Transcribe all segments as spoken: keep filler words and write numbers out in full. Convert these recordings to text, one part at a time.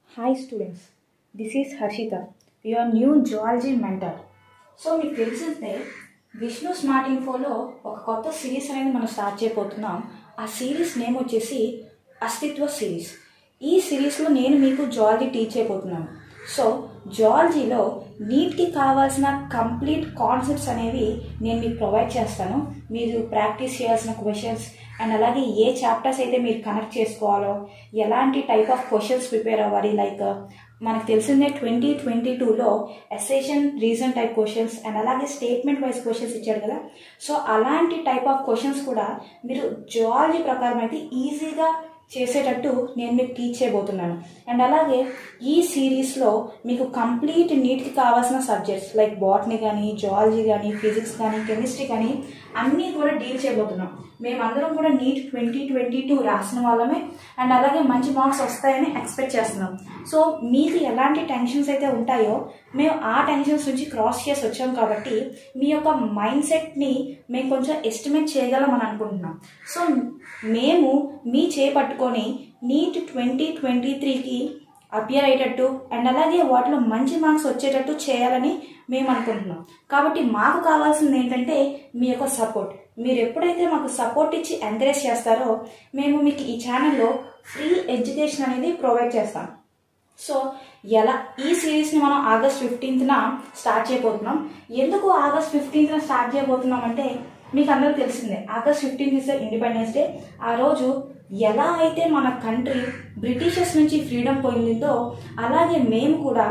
Hi students, this is Harshita, your new zoology mentor. So మీకు తెలిసిందే Vishnu smart ఇన్ఫోలో ఒక కొత్త సిరీస్ అనేది మనం స్టార్ట్ చేయబోతున్నాం. ఆ సిరీస్ నేమ్ వచ్చేసి అస్తిత్వ సిరీస్. ఈ సిరీస్లో నేను మీకు జువాలజీ టీచ్ చేయబోతున్నాను. సో జువాలజీలో నీట్కి కావాల్సిన కంప్లీట్ కాన్సెప్ట్స్ అనేవి నేను మీకు ప్రొవైడ్ చేస్తాను. మీరు ప్రాక్టీస్ చేయాల్సిన క్వశ్చన్స్ అండ్ అలాగే ఏ చాప్టర్స్ అయితే మీరు కనెక్ట్ చేసుకోవాలో, ఎలాంటి టైప్ ఆఫ్ క్వశ్చన్స్ ప్రిపేర్ అవ్వాలి, లైక్ మనకు తెలిసిందే ట్వంటీ ట్వంటీ టూలో assertion reason type questions and అలాగే స్టేట్మెంట్ వైజ్ క్వశ్చన్స్ ఇచ్చాడు కదా. సో అలాంటి టైప్ ఆఫ్ క్వశ్చన్స్ కూడా మీరు జువాలజీ ప్రకారం అయితే ఈజీగా చేసేటట్టు నేను మీకు టీచ్ చేయబోతున్నాను. అండ్ అలాగే ఈ సిరీస్లో మీకు కంప్లీట్ నీట్కి కావాల్సిన సబ్జెక్ట్స్ లైక్ బాటనీ కానీ, జువాలజీ కానీ, ఫిజిక్స్ కానీ, కెమిస్ట్రీ కానీ అన్నీ కూడా డీల్ చేయబోతున్నాం. మేమందరం కూడా నీట్ ట్వంటీ ట్వంటీ టూ రాసిన వాళ్ళమే అండ్ అలాగే మంచి మార్క్స్ వస్తాయని ఎక్స్పెక్ట్ చేస్తున్నాం. సో మీకు ఎలాంటి టెన్షన్స్ అయితే ఉంటాయో మేము ఆ టెన్షన్స్ నుంచి క్రాస్ చేసి వచ్చాం కాబట్టి మీ యొక్క మైండ్ సెట్ని మేము కొంచెం ఎస్టిమేట్ చేయగలం అని అనుకుంటున్నాం. సో మేము మీ చేపట్టుకొని నీట్ ట్వంటీ ట్వంటీ త్రీకి అపియర్ అయ్యేటట్టు అండ్ అలాగే వాటిలో మంచి మార్క్స్ వచ్చేటట్టు చేయాలని మేము అనుకుంటున్నాం. కాబట్టి మాకు కావాల్సింది ఏంటంటే మీ యొక్క సపోర్ట్. మీరు ఎప్పుడైతే మాకు సపోర్ట్ ఇచ్చి ఎంకరేజ్ చేస్తారో మేము మీకు ఈ ఛానల్లో ఫ్రీ ఎడ్యుకేషన్ అనేది ప్రొవైడ్ చేస్తాం. సో ఎలా ఈ సిరీస్ని మనం ఆగస్ట్ ఫిఫ్టీన్త్న స్టార్ట్ చేయబోతున్నాం. ఎందుకు ఆగస్ట్ ఫిఫ్టీన్త్న స్టార్ట్ చేయబోతున్నాం అంటే మీకు అందరూ తెలిసిందే, August fifteenth is independence day. ఆ రోజు ఎలా అయితే మన కంట్రీ బ్రిటిషర్స్ నుంచి ఫ్రీడమ్ పొందిందో అలాగే మేము కూడా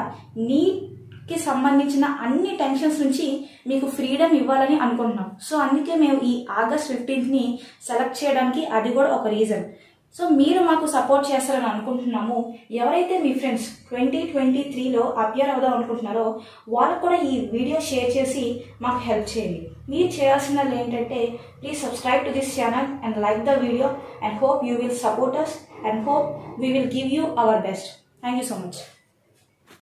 నీట్కి సంబంధించిన అన్ని టెన్షన్స్ నుంచి మీకు ఫ్రీడమ్ ఇవ్వాలని అనుకుంటున్నాం. సో అందుకే మేము ఈ ఆగస్ట్ ఫిఫ్టీన్త్ని సెలెక్ట్ చేయడానికి అది కూడా ఒక రీజన్. సో మీరు మాకు సపోర్ట్ చేస్తారని అనుకుంటున్నాము. ఎవరైతే మీ ఫ్రెండ్స్ ట్వంటీ ట్వంటీ త్రీలో అపియర్ అవుదాం అనుకుంటున్నారో వాళ్ళకు కూడా ఈ వీడియో షేర్ చేసి మాకు హెల్ప్ చేయండి. మీరు చేయాల్సినది ఏంటంటే please subscribe to this channel and like the video and hope you will support us and hope we will give you our best. Thank you so much.